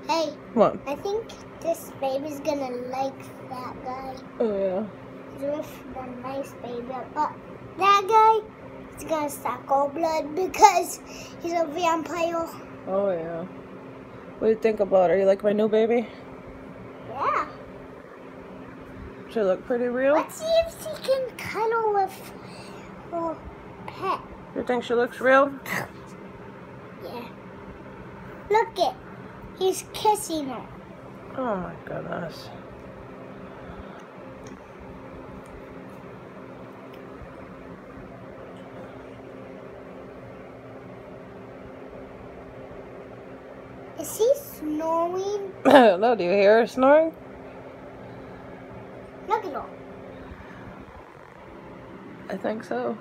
Hey. What? I think this baby's gonna like that guy. Oh, yeah. With the nice baby. But that guy is gonna suck all blood because he's a vampire. Oh, yeah. What do you think about her? You like my new baby? Yeah. She look pretty real? Let's see if she can cuddle with her pet. You think she looks real? Yeah. Look it. He's kissing her. Oh my goodness. Is he snoring? No, do you hear her snoring? Look at her. I think so.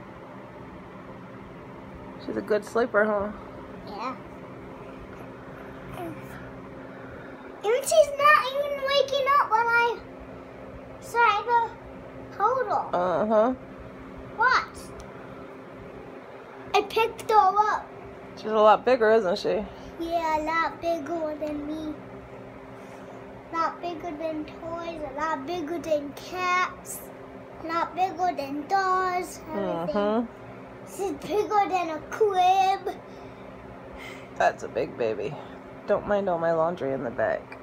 She's a good sleeper, huh? Yeah. And she's not even waking up when I try to hold her. Uh-huh. Watch. I picked her up. She's a lot bigger, isn't she? Yeah, a lot bigger than me. A lot bigger than toys, a lot bigger than cats, a lot bigger than dolls, everything. She's bigger than a crib. That's a big baby. Don't mind all my laundry in the back.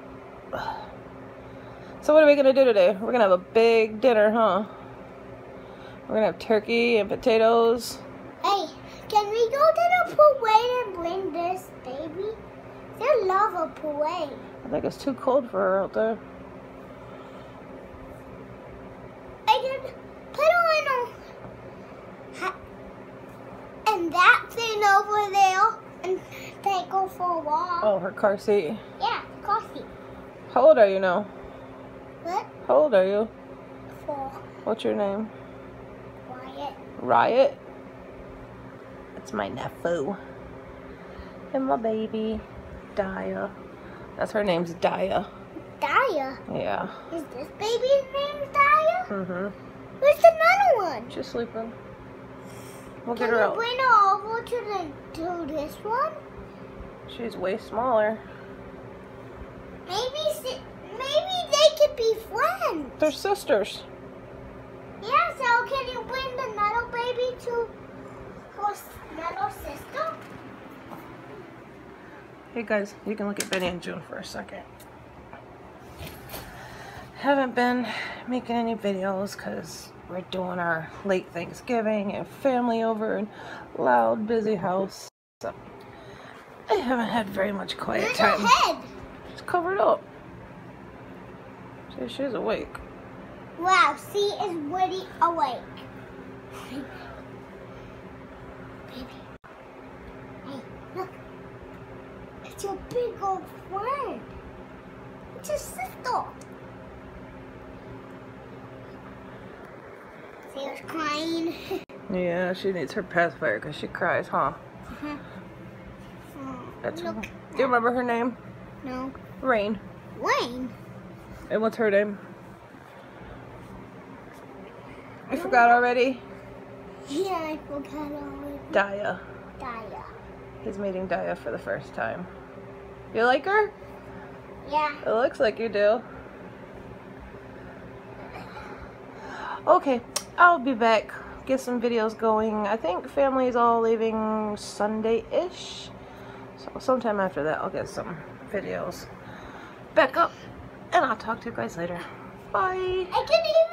So what are we gonna do today? We're gonna have a big dinner, huh? We're gonna have turkey and potatoes. Hey, can we go to the parade and bring this baby? They love a parade. I think it's too cold for her out there. I can put her in a and that thing over there and take her for a walk. Oh, her car seat. Yeah, coffee. How old are you now? What? How old are you? 4. What's your name? Wyatt. Riot. That's my nephew. And my baby, Daya. That's her name's Daya. Daya. Yeah. Is this baby's name Daya? Mm-hmm. Where's the other one? She's sleeping. We'll Can get her you out. bring her over to this one? She's way smaller. Maybe they could be friends. They're sisters. Yeah, so can you bring the Nuddle baby to her Nuddle sister? Hey guys, you can look at Benny and June for a second. Haven't been making any videos because we're doing our late Thanksgiving and family over in loud, busy house. So I haven't had very much quiet Where's time. her head? She's covered up. See, she's awake. Wow, she is really awake. Baby. Hey, look. It's your big old friend. It's your sister. She was crying. Yeah, she needs her pacifier because she cries, huh? That's Look. Do you remember her name? No. Rain. Wayne. And what's her name? I forgot already. Yeah, I forgot already. Daya. Daya. He's meeting Daya for the first time. You like her? Yeah. It looks like you do. Okay, I'll be back. Get some videos going. I think family's all leaving Sunday-ish. So sometime after that, I'll get some videos back up. And I'll talk to you guys later. Bye. I can